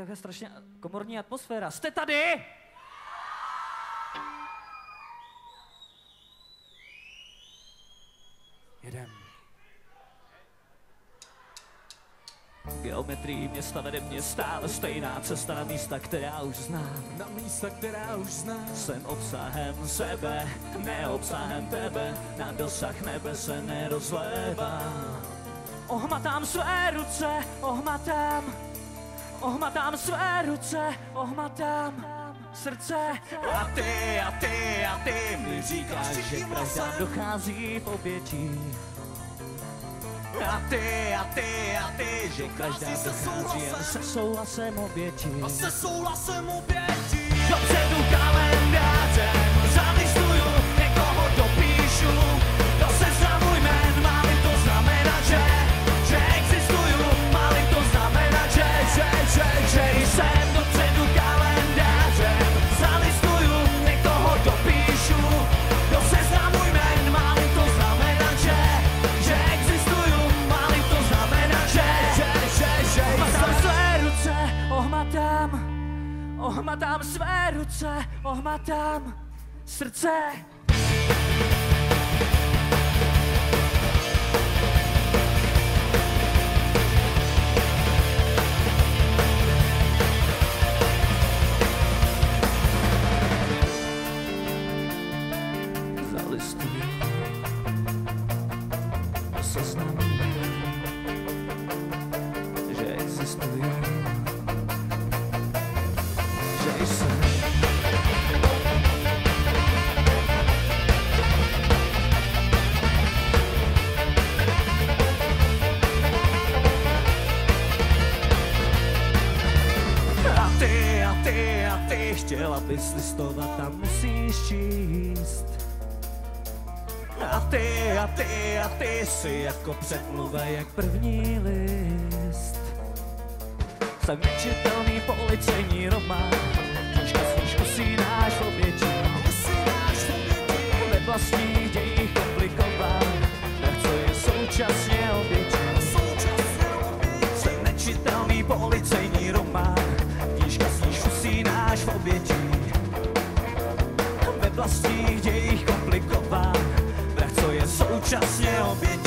taková strašně komorní atmosféra. Jste tady? Jedem. Geometrii města vede mě stále stejná cesta na místa, která už znám. Na místa, která už znám. Jsem obsahem sebe, ne obsahem tebe, na dosah nebe se nerozlévá. Ohmatám své ruce, ohmatám své ruce, ohmatám srdce. A ty mi říkáš, že každá dochází v obětí. A ty, že každá dochází jen se souhlasem obětí. A se souhlasem obětí. Dopředu kalendářem zalistuju, někoho dopíšu. Do seznamu jmen, má-li to znamenat, že existuju. Má-li to znamenat, že jsem. Dopředu kalendářem zalistuju, někoho dopíšu. Do seznamu jmen, má-li to znamenat, že existuju. Má-li to znamenat, že ohmatám své ruce, ohmatám své ruce, ohmatám srdce. Zalistuji do seznamu, že existuju. A ty chtěla bys listovat a musíš číst. A ty jsi jako předmluva, jak první list. Jsem nečitelný policejní román, knížka snížku si náš v obětí. Ve vlastních dějích komplikován, tak co je současně obětí. Jsem nečitelný policejní román, knížka snížku si náš v obětí. Ve vlastních dějích komplikován, tak co je současně obětí.